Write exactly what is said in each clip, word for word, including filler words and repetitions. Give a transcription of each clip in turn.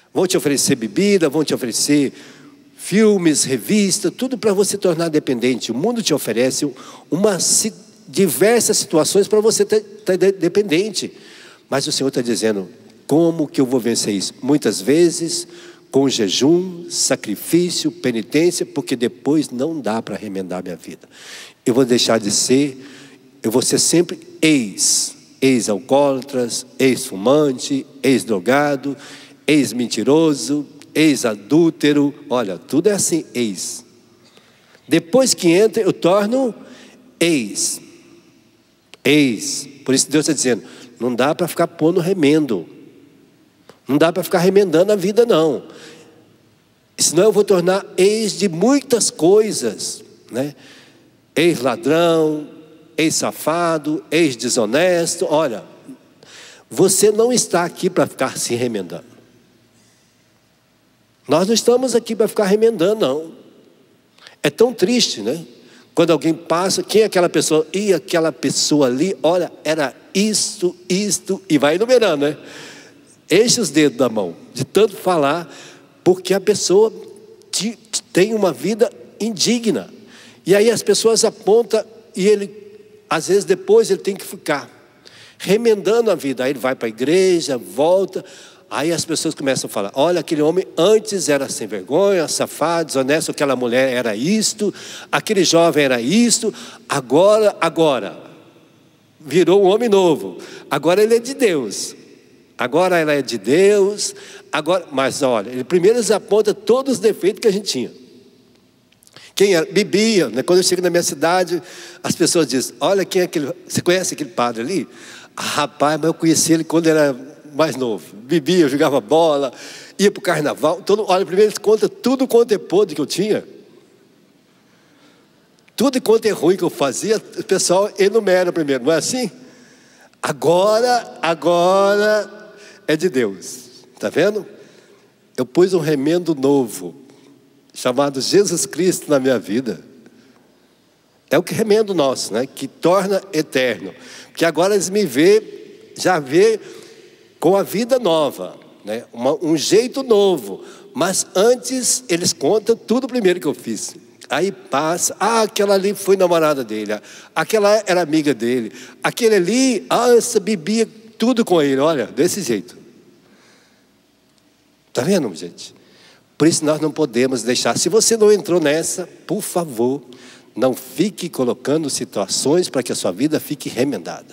Vão te oferecer bebida, vão te oferecer filmes, revistas, tudo para você tornar dependente. O mundo te oferece uma, diversas situações para você estar dependente. Mas o Senhor está dizendo, como que eu vou vencer isso? Muitas vezes com jejum, sacrifício, penitência, porque depois não dá para remendar minha vida. Eu vou deixar de ser, eu vou ser sempre ex, ex-alcoólatras, ex-fumante, ex-drogado, ex-mentiroso, ex-adúltero, olha, tudo é assim, ex. Depois que entra, eu torno ex. Ex. Por isso Deus está dizendo, não dá para ficar pondo remendo. Não dá para ficar remendando a vida, não. Senão eu vou tornar ex de muitas coisas, né? Ex-ladrão, ex-safado, ex-desonesto. Olha, você não está aqui para ficar se remendando. Nós não estamos aqui para ficar remendando, não. É tão triste, né? Quando alguém passa, quem é aquela pessoa? E aquela pessoa ali, olha, era isto, isto, e vai enumerando, né? Enche os dedos da mão, de tanto falar, porque a pessoa te, te tem uma vida indigna. E aí as pessoas apontam, e ele, às vezes depois ele tem que ficar remendando a vida. Aí ele vai para a igreja, volta, aí as pessoas começam a falar, olha, aquele homem antes era sem vergonha, safado, desonesto, aquela mulher era isto, aquele jovem era isto, agora, agora, virou um homem novo, agora ele é de Deus. Agora ela é de Deus, agora, mas olha, ele primeiro aponta todos os defeitos que a gente tinha. Quem era? Bebia, né? Quando eu chego na minha cidade, as pessoas dizem, olha quem é aquele, você conhece aquele padre ali? Ah, rapaz, mas eu conheci ele quando era mais novo. Bebia, jogava bola, ia para o carnaval. Todo, olha, primeiro ele conta tudo quanto é podre que eu tinha. Tudo quanto é ruim que eu fazia, o pessoal enumera primeiro, não é assim? Agora, agora... é de Deus, está vendo? Eu pus um remendo novo, chamado Jesus Cristo na minha vida. É o que remendo nosso, né? Que torna eterno. Porque agora eles me vê, já vê com a vida nova, né? Uma, um jeito novo. Mas antes eles contam tudo primeiro que eu fiz. Aí passa, ah, aquela ali foi namorada dele, aquela era amiga dele, aquele ali, ah, essa bebia tudo com ele, olha, desse jeito. Está vendo, gente? Por isso nós não podemos deixar. Se você não entrou nessa, por favor, não fique colocando situações para que a sua vida fique remendada.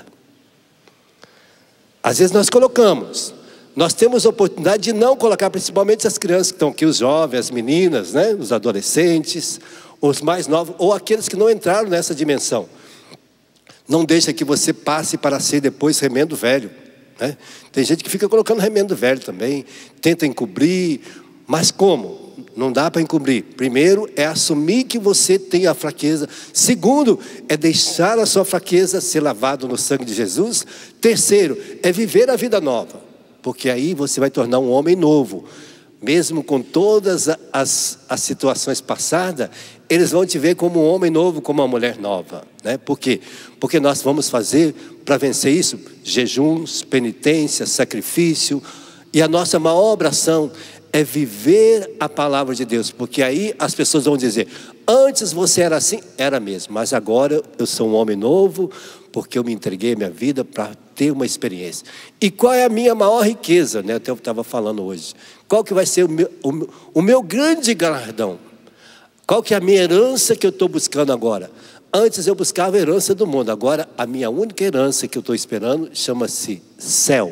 Às vezes nós colocamos. Nós temos a oportunidade de não colocar, principalmente as crianças que estão aqui, os jovens, as meninas, né? Os adolescentes, os mais novos, ou aqueles que não entraram nessa dimensão. Não deixa que você passe para ser depois remendo velho. Né? Tem gente que fica colocando remendo velho também, tenta encobrir, mas como? Não dá para encobrir. Primeiro é assumir que você tem a fraqueza. Segundo é deixar a sua fraqueza ser lavado no sangue de Jesus. Terceiro é viver a vida nova, porque aí você vai tornar um homem novo. Mesmo com todas as, as situações passadas, eles vão te ver como um homem novo, como uma mulher nova, né? Por quê? Porque nós vamos fazer, para vencer isso, jejuns, penitência, sacrifício. E a nossa maior oração é viver a palavra de Deus. Porque aí as pessoas vão dizer, antes você era assim, era mesmo, mas agora eu sou um homem novo, porque eu me entreguei a minha vida para ter uma experiência. E qual é a minha maior riqueza, né? Até eu estava falando hoje. Qual que vai ser o meu, o meu, o meu grande galardão? Qual que é a minha herança que eu estou buscando agora? Antes eu buscava a herança do mundo. Agora a minha única herança que eu estou esperando chama-se céu.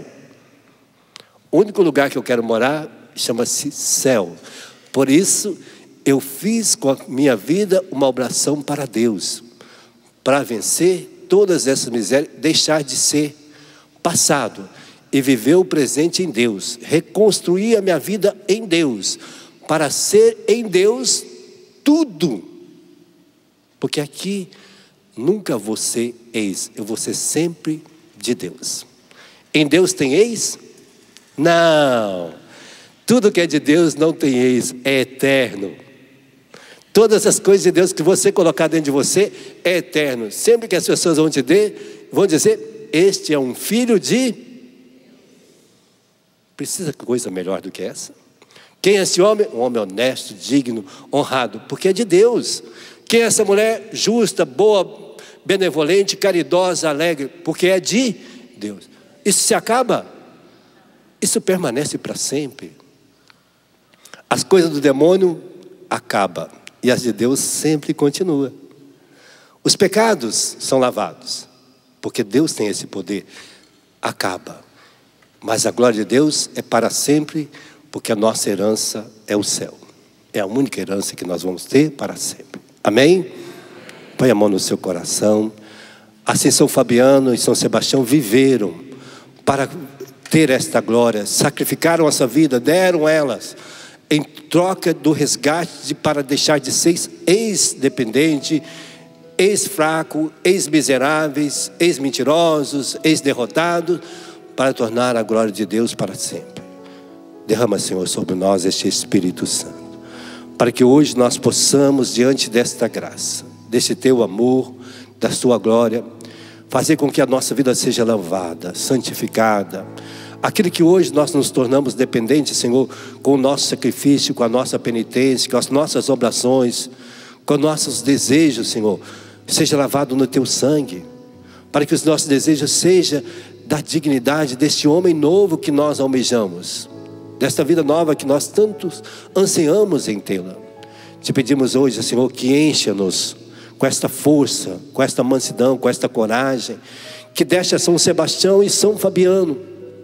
O único lugar que eu quero morar chama-se céu. Por isso eu fiz com a minha vida uma oração para Deus. Para vencer todas essas misérias, deixar de ser passado e viver o presente em Deus, reconstruir a minha vida em Deus, para ser em Deus tudo, porque aqui nunca vou ser ex, eu vou ser sempre de Deus. Em Deus tem ex? Não, tudo que é de Deus não tem ex, é eterno. Todas as coisas de Deus que você colocar dentro de você é eterno. Sempre que as pessoas vão te dizer, vão dizer, este é um filho de... Precisa coisa melhor do que essa? Quem é esse homem? Um homem honesto, digno, honrado, porque é de Deus. Quem é essa mulher? Justa, boa, benevolente, caridosa, alegre, porque é de Deus. Isso se acaba? Isso permanece para sempre. As coisas do demônio acabam e as de Deus sempre continuam. Os pecados são lavados, porque Deus tem esse poder. Acaba. Mas a glória de Deus é para sempre, porque a nossa herança é o céu. É a única herança que nós vamos ter para sempre. Amém? Põe a mão no seu coração. Assim São Fabiano e São Sebastião viveram para ter esta glória. Sacrificaram a sua vida, deram elas em troca do resgate para deixar de ser ex-dependente, ex-fraco, ex-miseráveis, ex-mentirosos, ex-derrotados, para tornar a glória de Deus para sempre. Derrama, Senhor, sobre nós este Espírito Santo, para que hoje nós possamos, diante desta graça, deste teu amor, da tua glória, fazer com que a nossa vida seja lavada, santificada. Aquilo que hoje nós nos tornamos dependentes, Senhor, com o nosso sacrifício, com a nossa penitência, com as nossas oblações, com nossos desejos, Senhor, seja lavado no teu sangue, para que os nossos desejos sejam da dignidade deste homem novo que nós almejamos, desta vida nova que nós tantos ansiamos em tê-la. Te pedimos hoje, Senhor, que encha-nos com esta força, com esta mansidão, com esta coragem, que deste a São Sebastião e São Fabiano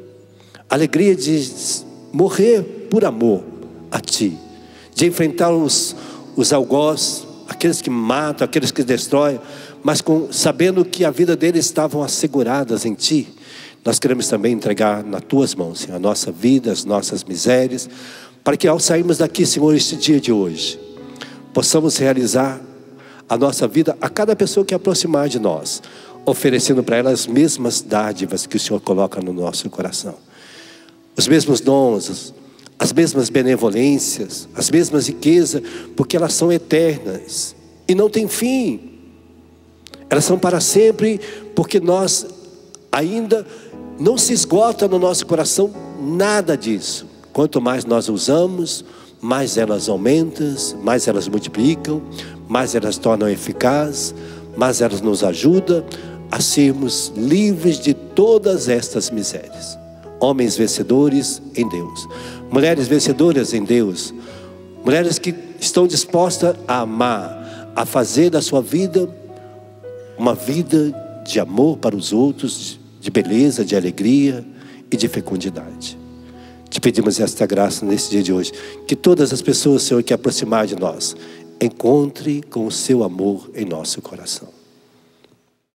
a alegria de morrer por amor a Ti, de enfrentar os, os algozes, aqueles que matam, aqueles que destroem, mas com, sabendo que a vida deles estavam asseguradas em Ti. Nós queremos também entregar nas Tuas mãos, Senhor, a nossa vida, as nossas misérias, para que ao sairmos daqui, Senhor, este dia de hoje, possamos realizar a nossa vida a cada pessoa que aproximar de nós, oferecendo para ela as mesmas dádivas que o Senhor coloca no nosso coração, os mesmos dons, as mesmas benevolências, as mesmas riquezas, porque elas são eternas e não tem fim. Elas são para sempre, porque nós ainda não se esgota no nosso coração nada disso. Quanto mais nós usamos, mais elas aumentam, mais elas multiplicam, mais elas tornam eficazes, mais elas nos ajudam a sermos livres de todas estas misérias. Homens vencedores em Deus, mulheres vencedoras em Deus, mulheres que estão dispostas a amar, a fazer da sua vida uma vida de amor para os outros, de beleza, de alegria e de fecundidade. Te pedimos esta graça nesse dia de hoje, que todas as pessoas, Senhor, que aproximar de nós, encontre com o seu amor em nosso coração.